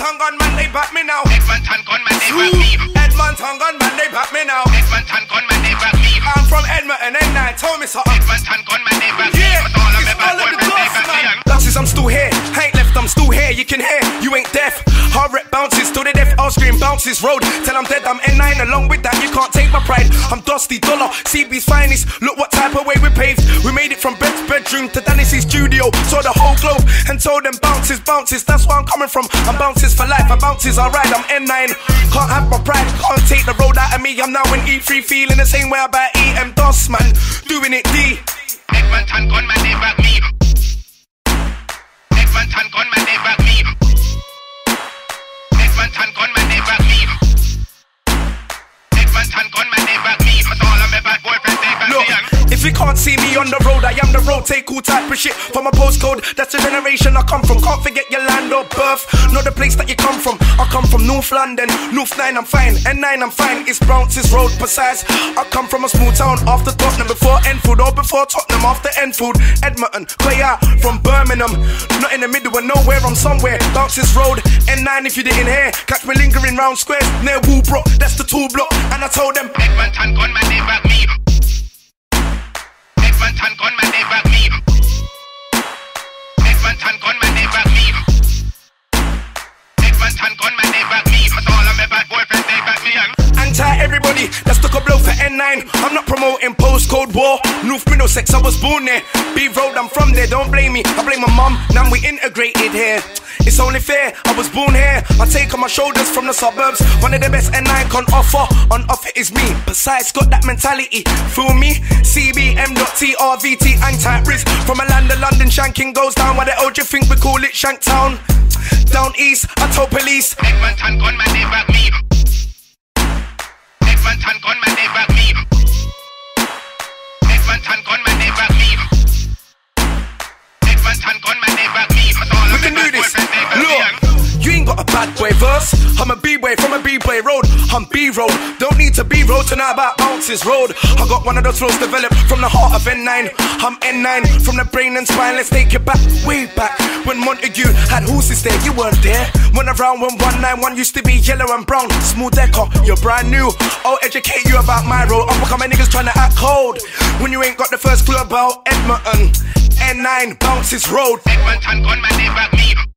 Edmonton gunman, they back me now. Edmonton gunman, they back me. Edmonton gunman, they back me now. Edmonton gunman, they back me. I'm from Edmonton, N9, told me something. Edmonton gunman, they back me. Yeah, it's all of the Dustman. Lasses, I'm still here. I ain't left, I'm still here. You can hear, you ain't deaf. Hard rep bounces to the death. I'll scream bounces road till I'm dead. I'm N9. Along with that, you can't take my pride. I'm Dusty Dollar, CB's finest. Look what type of way we paved. We made it from bed's bedroom to Danny's studio. Saw the whole globe and told them bounces, bounces. That's where I'm coming from. I'm bounces for life. I'm bounces, alright. I'm N9. Can't have my pride. Can't take the road out of me. I'm now in E3, feeling the same way about E.M. Dustman. Doing it D. Edmonton gunman, they back me. Edmonton gunman, they back me. Edmonton gunman, they back me. Edmonton gunman, they back me. Cause all of my bad boyfriends, they back me. If you can't see me on the road, I am the road. Take all type of shit from my postcode. That's the generation I come from. Can't forget your land or birth, not the place that you come from. I come from North London, North 9 I'm fine, N9 I'm fine. It's Bounces Road, precise. I come from a small town after Tottenham, before Enfield or before Tottenham, after Enfield. Edmonton, H.E.A. from Birmingham, not in the middle of nowhere, I'm somewhere. Bounces Road, N9 if you didn't hear. Catch me lingering round squares near Woolbrook, that's the tool block. And I told them Edmonton gunman, they back me. Edmonton gunman, they back me. Edmonton gunman, they back me. Edmonton gunman, they back me. Cause all of my bad boyfriends, they back me. anti everybody that's took a blow for N9. I'm not promoting postcode war. North Middlesex, I was born there. B Road, I'm from there, don't blame me. I blame my mum, now we integrated here. It's only fair, I was born here. I take on my shoulders from the suburbs. One of the best N9 can offer. On offer is me, besides got that mentality. Feel me? CBM.TRVT, anti-risk. From a land of London, shanking goes down. Why the old you think we call it Shanktown? Down east, I told police Edmonton gunman, they back me. Edmonton gunman, they back me. Edmonton gunman, they back me. Edmonton gunman, they back me. we can do this. Look, you ain't got a bad boy verse. I'm a B-boy from a B-boy road. I'm B-road, don't need to B-road to know about Bounces Road. I got one of those flows developed from the heart of N9. I'm N9 from the brain and spine. Let's take it back, way back. When Montague had horses there, you weren't there. Went around when 191 used to be yellow and brown. Small decker, you're brand new. I'll educate you about my road. I'm becoming niggas trying to act cold when you ain't got the first clue about Edmonton. N9, Bounces Road. Edmonton gunman, they back me.